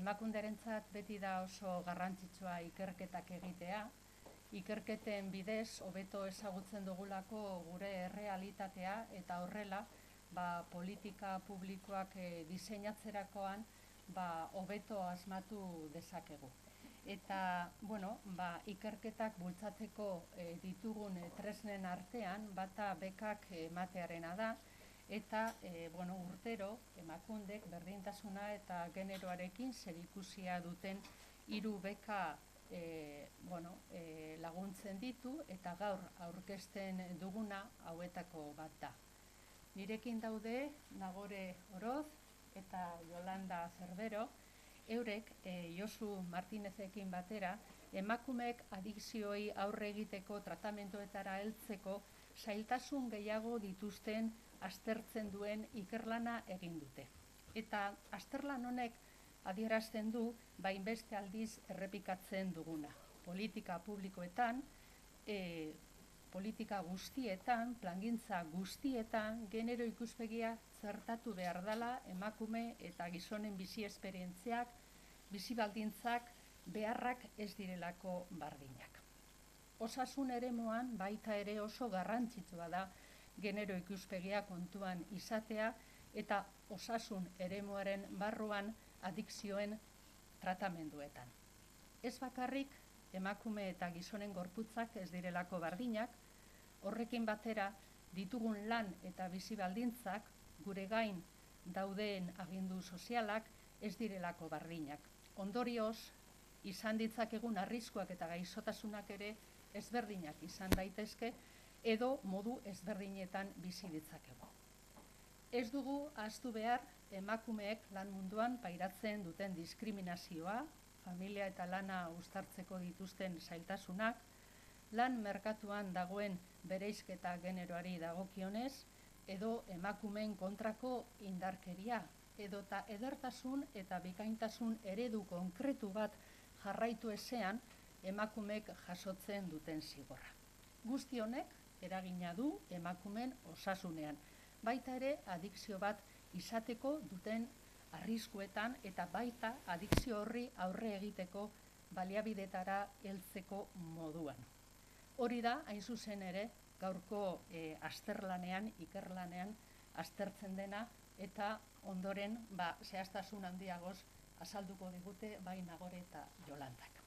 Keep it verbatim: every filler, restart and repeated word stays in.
Emakunderentzat beti da oso garrantzitsua ikerketak egitea. Ikerketen bidez hobeto ezagutzen dugulako gure errealitatea eta horrela ba, politika publikoak e, diseinatzerakoan ba, hobeto asmatu dezakegu. Eta bueno, ba, ikerketak bultzatzeko e, ditugun e, tresnen artean bata bekak ematearena da, eta e, bueno, urtero emakundek berdintasuna eta generoarekin zerikusia duten hiru beka e, bueno, e, laguntzen ditu eta gaur aurkezten duguna hauetako bat da. Nirekin daude Nagore Oroz eta Yolanda Cervero, eurek e, Josu Martinezekin batera emakumeek adikzioei aurre egiteko tratamenduetara heltzeko zailtasun gehiago dituzten aztertzen duen ikerlana egin dute. Eta azterlan honek adierazten du bainbeste aldiz errepikatzen duguna. Politika publikoetan, e, politika guztietan, plangintza guztietan, genero ikuspegia zertatu behar dela emakume eta gizonen bizi esperientziak, bizi baldintzak, beharrak ez direlako bardinak. Osasun eremuan baita ere oso garrantzitsua da genero ikuspegia kontuan izatea eta osasun eremuaren barruan adikzioen tratamenduetan. Ez bakarrik emakume eta gizonen gorputzak ez direlako bardinak, horrekin batera ditugun lan eta bizi baldintzak gure gain dauden agindu sozialak ez direlako bardinak. Ondorioz, izan ditzakegun arriskuak eta gaixotasunak ere ezberdinak izan daitezke edo modu ezberdinetan bizi ditzakegu. Ez dugu ahaztu behar emakumeek lan munduan pairatzen duten diskriminazioa, familia eta lana uztartzeko dituzten zailtasunak, lan merkatuan dagoen bereizketa generoari dagokionez, edo emakumeen kontrako indarkeria, edota edertasun eta bikaintasun eredu konkretu bat jarraitu ezean emakumeek jasotzen duten zigorra. Guzti honek eragina du emakumeen osasunean, baita ere adikzio bat izateko duten arriskuetan eta baita adikzio horri aurre egiteko baliabidetara heltzeko moduan. Hori da, hain zuzen ere, gaurko e, azterlanean, ikerlanean aztertzen dena eta ondoren ba, zehaztasun handiagoz azalduko digute bai Nagore eta Yolandak.